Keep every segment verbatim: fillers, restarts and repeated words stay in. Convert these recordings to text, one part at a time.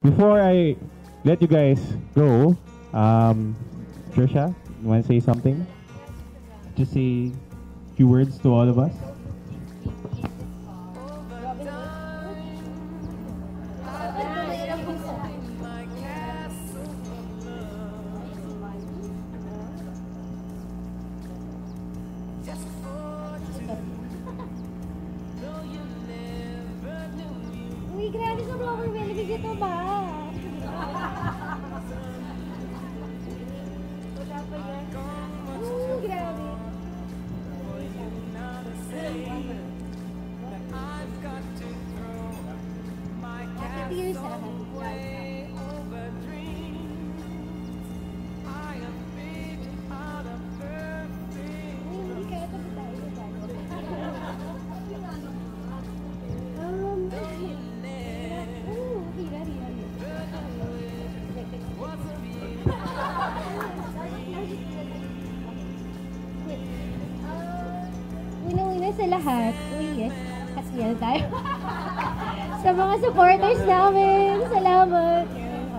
Before I let you guys go, um, Trisha, you want to say something? Just say a few words to all of us. Uy, grabe sa flower belly. Bigyan to ba? Wala pa yan. Uy, grabe. Happy years sa lahat. Unang-una sa lahat, uy yes, kasiyal tayo. Sa mga supporters namin, salamat.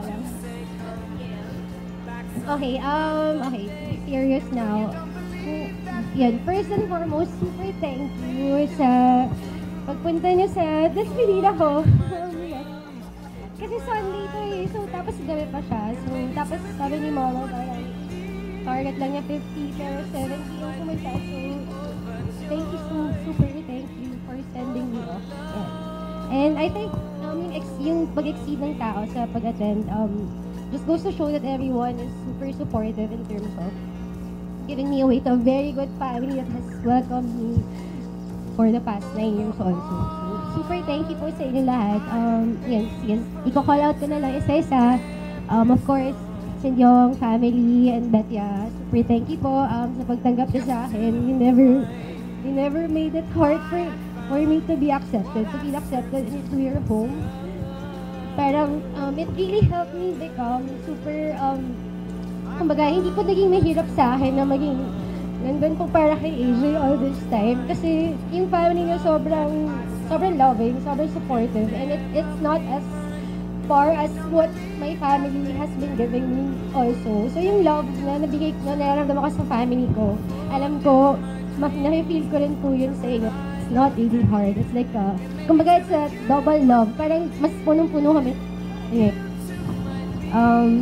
Okay, um, okay, serious now. Yan, first and foremost, super thank you sa pagpunta niyo sa Despedida ko. Kasi Sunday to eh, so tapos gabi pa siya. So tapos sabi ni Mama, parang target lang niya fifty, pero seventy yung pumunta. So thank you so, super thank you for sending me off. Yeah. And I think um, yung, ex yung pag-exceed ng tao sa pag-attend um, just goes to show that everyone is super supportive in terms of giving me away to a very good family that has welcomed me for the past nine years also. So, super thank you po sa inyo lahat. Um, yes, yes. Iko-call out ko na lang isa-isa. Um, of course, Sindyong, family, and Betya. Super thank you po um, sa pagtanggap niyo sa akin. You never, you never made it hard for, for me to be accepted, to feel accepted into your home. Parang, um, it really helped me become super, um, kumbaga, hindi po naging mahirap sa akin na maging nandun po para kay A J all this time. Kasi yung family niya sobrang, sobrang loving, sobrang supportive. And it, it's not as far as what my family has been giving me also. So yung love na nabigay, na nararamdaman ko sa family ko, alam ko, na-feel ko rin po yun sa inyo. It's not really hard. It's like a, kumbaga it's a double love. Parang mas punong-puno kami. Okay. Um,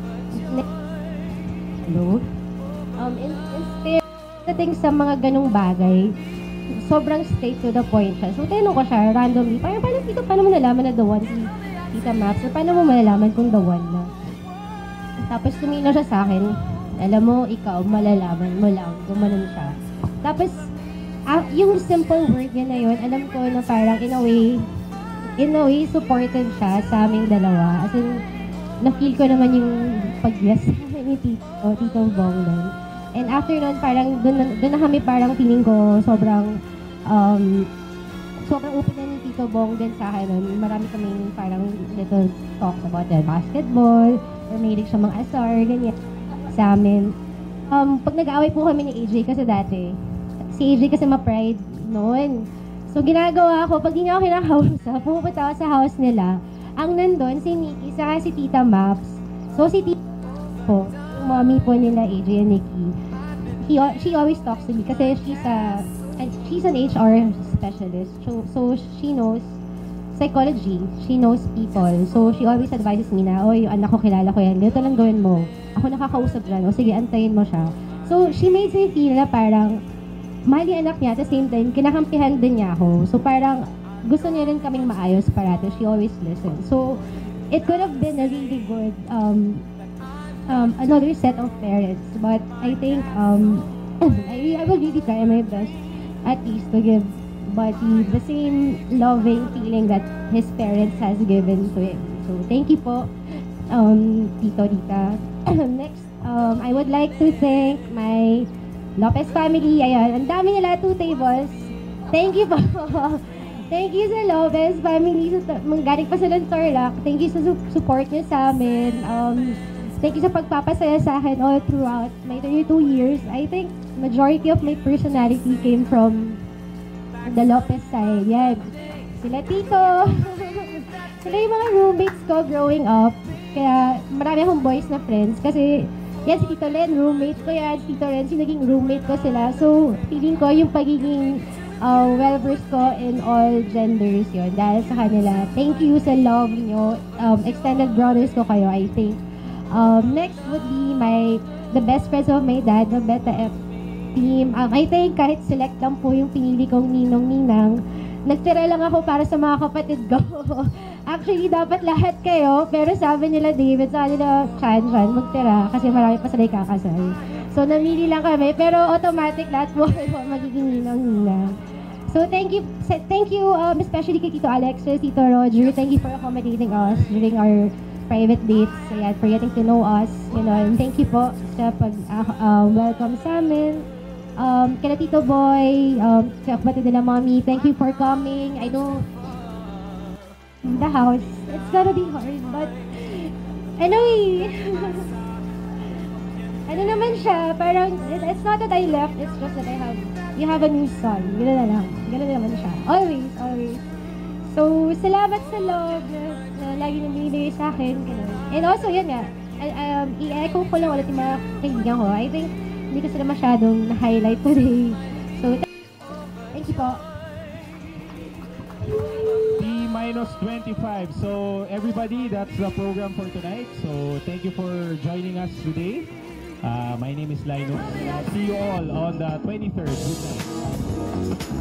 hello? Um, in, instead dating sa mga ganong bagay, sobrang straight to the point siya. So, tinanong ko siya randomly, parang paano dito, paano mo nalaman na the one si Tita Maps? Or paano mo malalaman kung the one na? Tapos tumino siya sa akin, alam mo, ikaw, malalaman mo lang, gumanon siya. Tapos, uh, yung simple word niya na yun, alam ko na parang in a way, in a way, supported siya sa aming dalawa. As in, na-feel ko naman yung pag-yes ni Tito, Tito Bong nun. And after nun, parang dun, dun na kami parang feeling ko sobrang um, sobrang open na ni Tito Bong din sa akin nun. Marami kaming parang little talks about the basketball, or mahilig siya mga asar, ganyan sa amin. Um, pag nag-aaway po kami ni A J kasi dati, si A J kasi ma-pride noon. So ginagawa ko, pag di niya ako kinakausap, pupunta ako sa house nila. Ang nandun, si Nikki, saka si Tita Maps. So si Tita po, mommy po nila, A J and Nikki, he, she always talks to me kasi she's a, she's an H R specialist. So, so she knows psychology. She knows people. So she always advises me na, oy, yung anak ko, kilala ko yan. Dito lang gawin mo. Ako nakakausap dyan. O sige, antayin mo siya. So she makes me feel na parang mahal yung anak niya. At the same time, kinakampihan din niya ako. So parang gusto niya rin kaming maayos parati. She always listens. So it could have been a really good um, Um, another set of parents, but I think um, I, I will really try my best at least to give Buddy the same loving feeling that his parents has given to him. So thank you po, um, Tito, Tita. Next, um, I would like to thank my Lopez family. Ayan, ang dami nila, two tables. Thank you po. Thank you sa Lopez family. Galing pa sila ng Tarlac. Thank you sa su support niyo sa amin. Um, Thank you sa pagpapasaya sa akin all throughout my thirty-two years. I think majority of my personality came from the Lopez side. Yan. Sila Tito, Sila yung mga roommates ko growing up. Kaya marami akong boys na friends. Kasi yan si Tito Len, roommate ko yan. Si Tito Len, si naging roommate ko sila. So, feeling ko yung pagiging uh, well-versed ko in all genders yun. Dahil sa kanila. Thank you sa love nyo. Um, extended brothers ko kayo, I think. Um, next would be my, the best friends of my dad, the Beta F team. Um, I think kahit select lang po yung pinili kong ninong-ninang, nagtira lang ako para sa mga kapatid ko. Actually, dapat lahat kayo, pero sabi nila David, sabi nila Chan Chan, magtira kasi marami pa sila kakasal. So, namili lang kami, pero automatic lahat po magiging ninong-ninang. So, thank you, thank you, um, especially kay Tito Alexis, Tito Roger, thank you for accommodating us during our private dates, ayan, for getting to know us, you know, and thank you po sa pag-welcome uh, uh, sa amin. Um, kaya Tito Boy, um, sa kapatid nila Mommy, thank you for coming. I know in the house, it's gonna be hard, but anyway, ano naman siya, parang, it's not that I left, it's just that I have, you have a new son, gano'n na lang, gano'n naman siya, always, always. So, salamat sa love na lagi nang binibigay sa akin, gano'n. And also, yun nga, um, i-echo ko lang ulit yung mga kaibigan ko, I think, hindi ko sila masyadong na-highlight today. So, thank you po. T minus twenty-five. So, everybody, that's the program for tonight. So, thank you for joining us today. Uh, my name is Linus. See you all on the twenty-third. Good night.